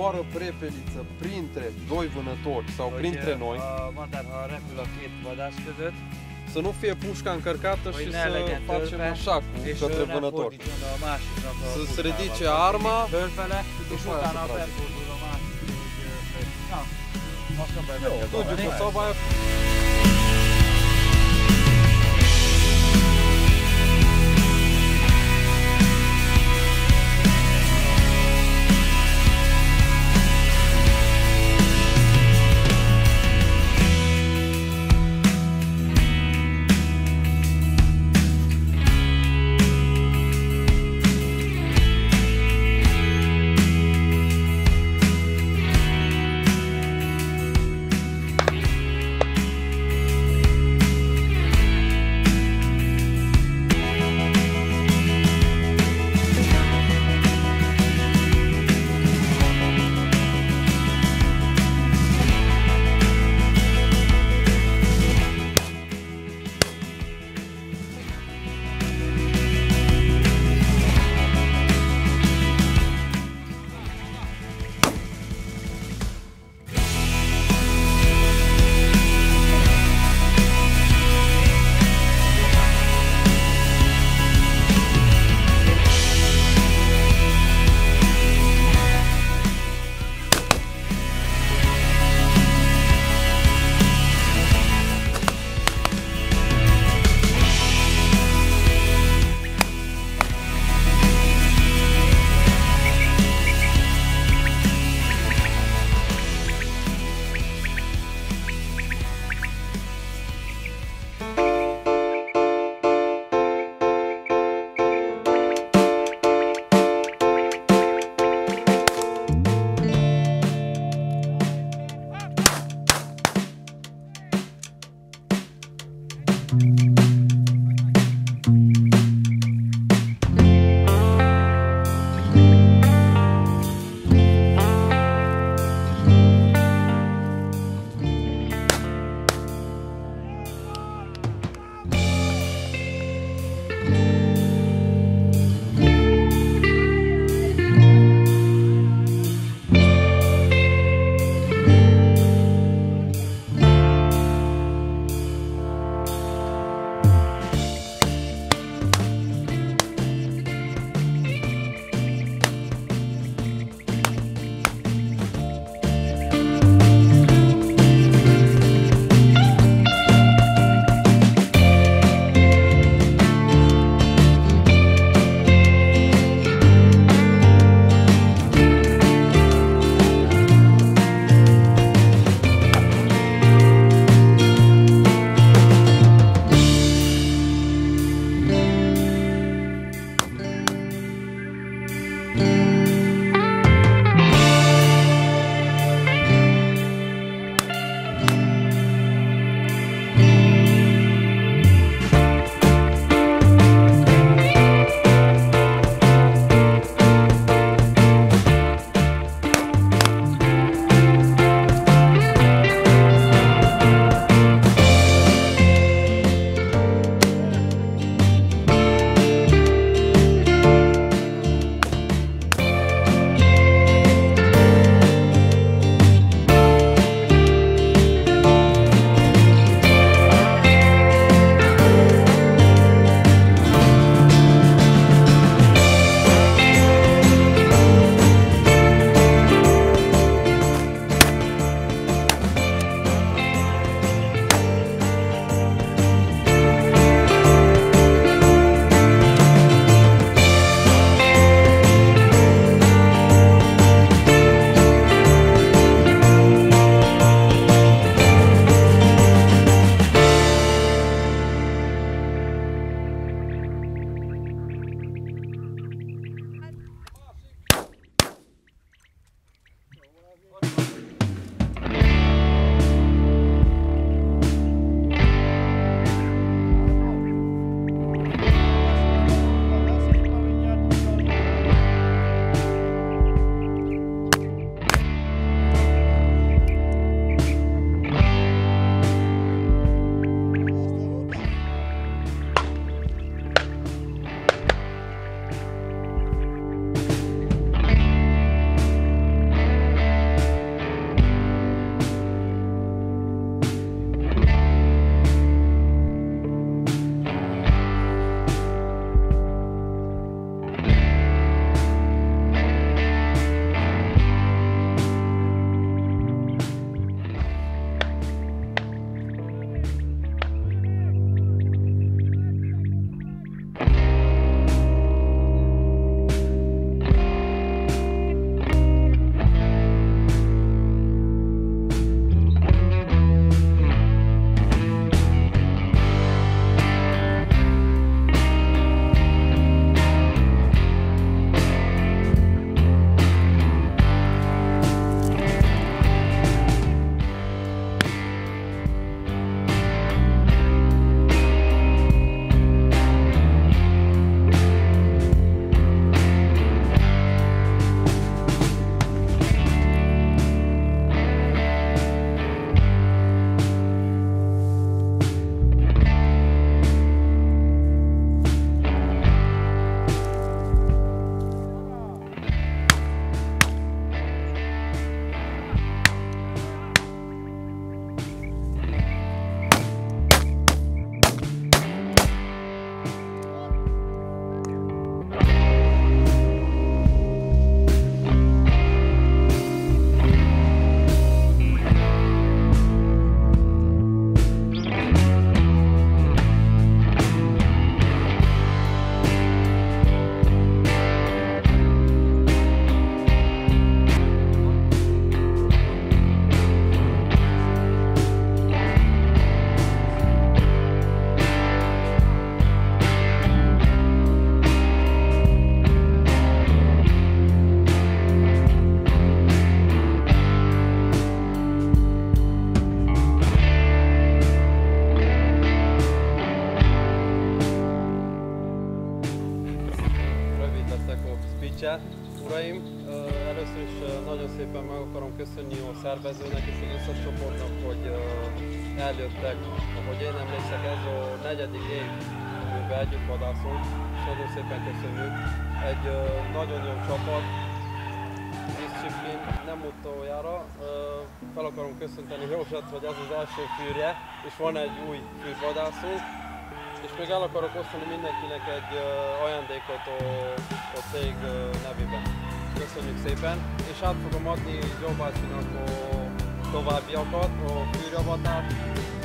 zboară prepeliță printre doi vânători sau printre noi, Mondtad, ha repül a két vadász között, să nu fie pușca încărcată și să facem așa cu către vânător. Să se ridice arma fölfele, és după aia utána să trage. befordul a másik, hogy na, azt nem Tudjuk a szabályok. Kezdhetek a speech-et, uraim. Először is nagyon szépen meg akarom köszönni a szervezőnek és az összes csoportnak, hogy eljöttek. Ahogy én emlékszek, ez a 4. év, amiben együtt vadászunk, és nagyon szépen köszönjük. Egy nagyon jó csapat, disziplín, nem utoljára. Fel akarom köszönteni Józsat, hogy ez az első fűrje, és van egy új fűrvadászunk. És még el akarok osztani mindenkinek egy ajándékot a cég nevében. Köszönjük szépen, és át fogom adni Joe bácsinak a továbbiakat, a fűrjavatást.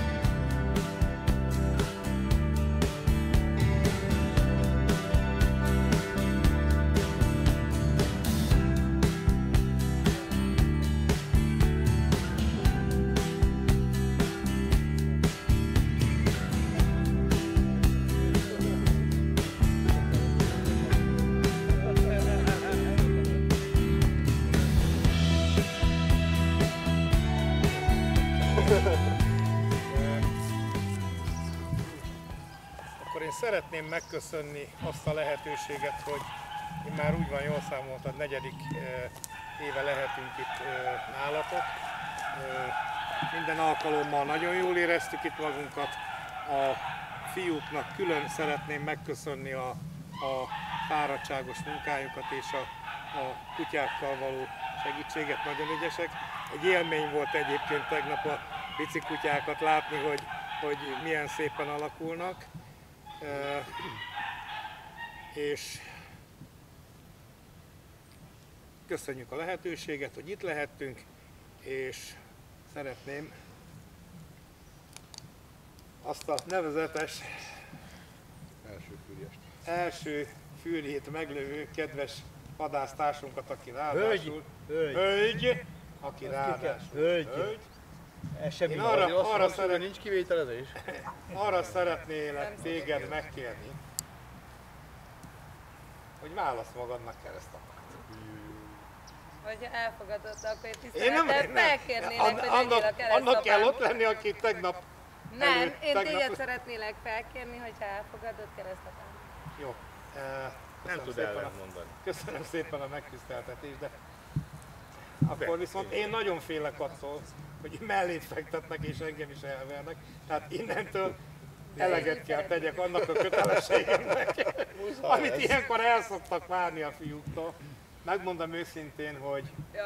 Akkor én szeretném megköszönni azt a lehetőséget, hogy én már úgy van, jól számoltad, 4. éve lehetünk itt nálatok. Minden alkalommal nagyon jól éreztük itt magunkat. A fiúknak külön szeretném megköszönni a fáradtságos munkájukat és a kutyákkal való segítséget, nagyon ügyesek. Egy élmény volt egyébként tegnap a bicikutyákat látni, hogy milyen szépen alakulnak. És köszönjük a lehetőséget, hogy itt lehettünk, és szeretném azt a nevezetes első fűrjét meglövő kedves vadásztársunkat, aki ráadásul hölgy, aki ráadásul hölgy. Én arra nincs kivételezés. Arra szeretnélek téged megkérni, hogy válasz magadnak keresztapát. Hogyha elfogadod, akkor én tisztelettel felkérnélek, hogy legyél a keresztapám. Annak kell ott lenni, aki tegnap... Nem, én téged szeretnélek felkérni, hogyha elfogadod keresztapám. Jó. Nem tud mondani. Köszönöm szépen a megtiszteltetést, de akkor viszont én nagyon félek attól, hogy mellét fektetnek és engem is elvernek. Tehát innentől eleget kell tegyek annak a kötelességemnek, amit ilyenkor el szoktak várni a fiúktól. Megmondom őszintén, hogy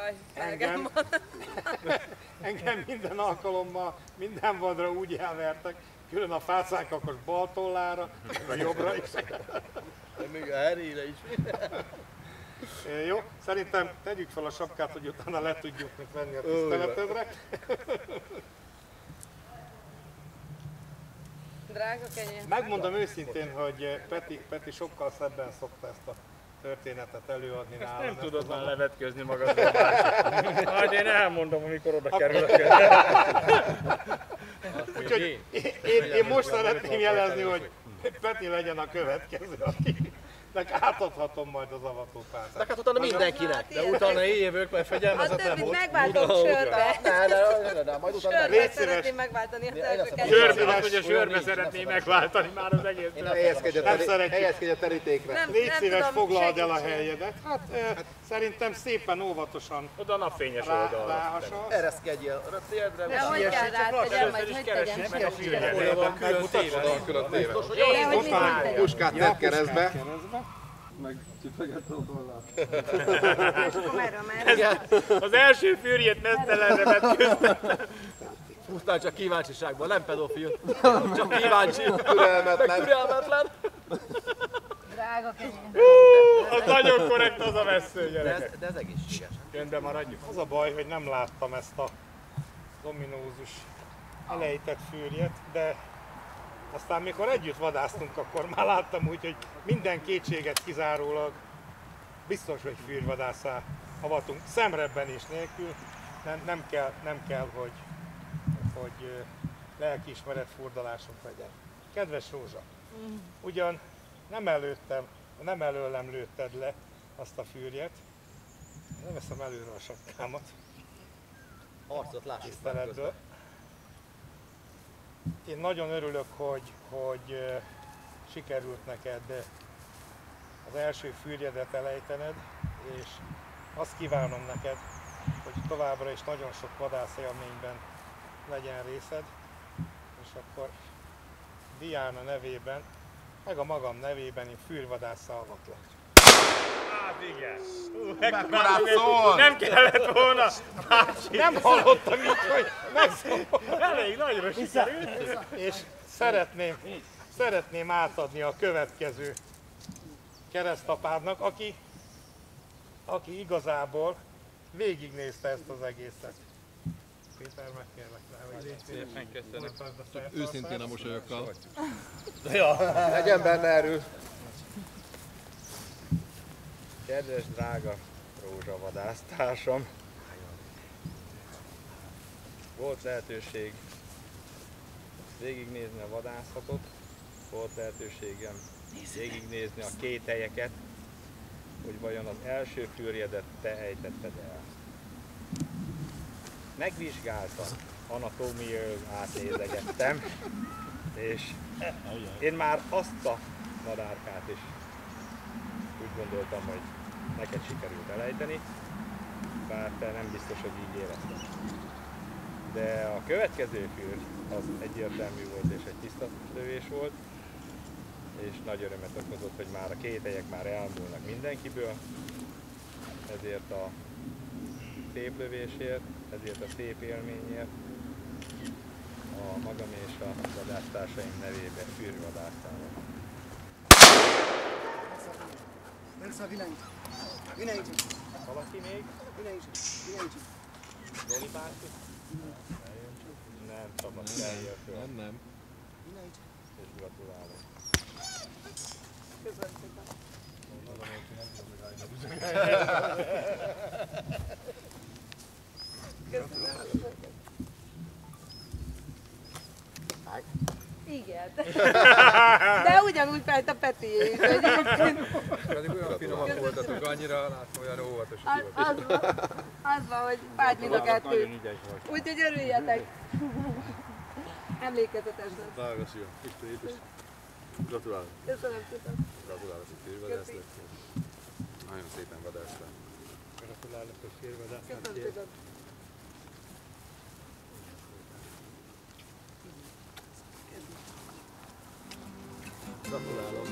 engem minden alkalommal, minden vadra úgy elvertek, külön a fászánkakos bal tollára, a jobbra is. De még erre is. Jó, szerintem tegyük fel a sapkát, hogy utána le tudjuk venni a tiszteletedre. Drága kenyér. Megmondom őszintén, hogy Peti sokkal szebben szokta ezt a történetet előadni nálam. Nem tudod már levetközni magadról. Majd én elmondom, amikor oda kerül a kör. Úgyhogy én most szeretném jelezni, hogy Peti legyen a következő, akinek átadhatom majd az avatópáncát. De hát utána mindenkinek, de utána éjjövök, mert fegyelmezetlen volt. A többit megváltom sörbe. Ne, majd utána sörbe szeretném megváltani az első Sörbe, a sörbe szeretném megváltani már az egész. Helyezkedj a terítékre. Légy szíves, foglald el a helyedet. Hát szerintem szépen óvatosan oda a napfényes oldalra. Ereszkedjél a térdre. De hogy kell rátegyem, majd hogy tegyem? Meg a fűrje. Hol van külön téve. Puskát tett keresztbe. Meg kifegette a tollát. És akkor merre? Az első fűrjét mesztelenre vetköztem. Pusztán csak kíváncsiságban, nem pedofil. Csak kíváncsi. Türelmetlen. Drága kenyér. Az nagyon korrekt az a vesző, gyerekek. De ez egészséges. Rendben maradjuk. Az a baj, hogy nem láttam ezt a dominózus elejtett fűrjet, de aztán mikor együtt vadásztunk, akkor már láttam úgy, hogy minden kétséget kizárólag biztos, hogy fűrvadásszá avatunk. Szemrebbenés nélkül nem kell, hogy lelkiismeret furdalásunk legyen. Kedves Rózsa, ugyan nem előlem lőtted le azt a fűrjet, nem veszem előre a sapkámat. Arcot lássuk tiszteletből. Én nagyon örülök, hogy sikerült neked az első fürjedet elejtened, és azt kívánom neked, hogy továbbra is nagyon sok vadászélményben legyen részed, és akkor Diana nevében, meg a magam nevében én fűrvadásszal avatlak. Hát igen. Mekkorát szól! Nem kellett volna. Nem hallottam így, hogy megszólal. Elég nagyra sikerült. És szeretném átadni a következő keresztapádnak, aki igazából végignézte ezt az egészet. Péter, megkérlek rá, hogy légy szépen. Őszintén a mosolyokkal. Legyen benne erő! Kedves, drága rózsavadásztársam! Volt lehetőség végignézni a vadászatot, volt lehetőségem végignézni a kételyeket, hogy vajon az első fürjedet te ejtetted el. Megvizsgáltam, anatómiai átnézegettem, és én már azt a madárkát is úgy gondoltam, hogy neked sikerült elejteni, bár te nem biztos, hogy így érezted. De a következő fűr az egyértelmű volt és egy tiszta lövés volt, és nagy örömet okozott, hogy már a kételyek már elmúlnak mindenkiből, ezért a szép lövésért, ezért a szép élményért a magam és a vadásztársaim nevében fűrvadásztál. Valaki még? Loli bárki? Nem, szabad, eljött föl. Nem. És gratulálok. Köszönöm szépen. Köszönöm. Igen. De ugyanúgy fájt a Petié is egyébként. Pedig olyan finomak voltatok, annyira látom, olyan óvatos Az van, hogy fájt mind a kettő. Úgyhogy örüljetek. Emlékezetes lesz. Drága szívem, Isten gratulálok. Köszönöm szépen. Gratulálok, hogy férvadásznak. Nagyon szépen vadásztál. Gratulálok, hogy férvadásznak. Köszönöm szépen. Gratulálok.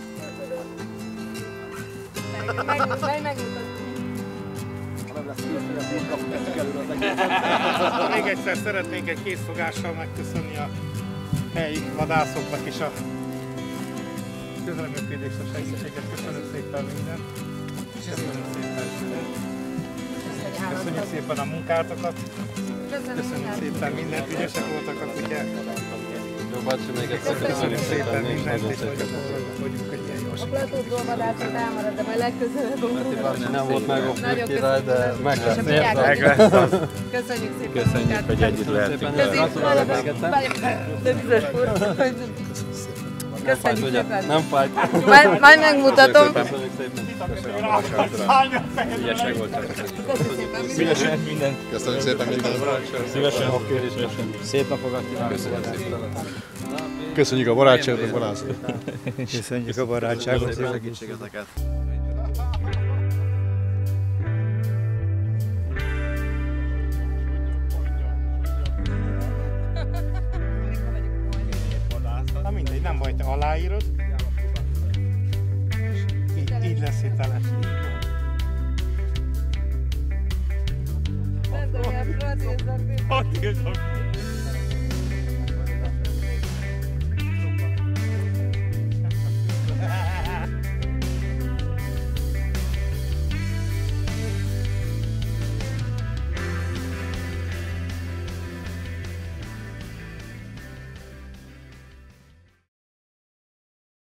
Megmutatom. Ha nem lesz férfiak, én kapjuk elő az egészet. Még egyszer szeretnénk egy készfogással megköszönni a helyi vadászoknak is a közreműködést, a segítséget. Köszönöm szépen mindent. Köszönöm szépen. Köszönjük szépen a munkátokat. Köszönjük szépen mindent, ügyesek voltak a kutyák. Jó bácsi, még egyszer Köszönjük szépen mindent, és nagyon boldogok vagyunk, hogy ilyen jó A platótól vadászat elmarad, de majd legközelebb. Nem volt meg a király, de meg lesz. Köszönjük szépen. Köszönjük, hogy együtt lehetünk. Köszönjük szépen. Nem fájt. Majd megmutatom. Köszönjük szépen. Ügyesek voltak. Szívesen mindent. Köszönjük szépen mindent. Szívesen, ha kérésesen. Szép napokat kívánok. Köszönjük a barátságot, Balázs. Köszönjük a barátságot. Segítségeteket. Na mindegy, nem baj, te aláírod. Így lesz hiteles. Nem tudom, hogy a francia Hat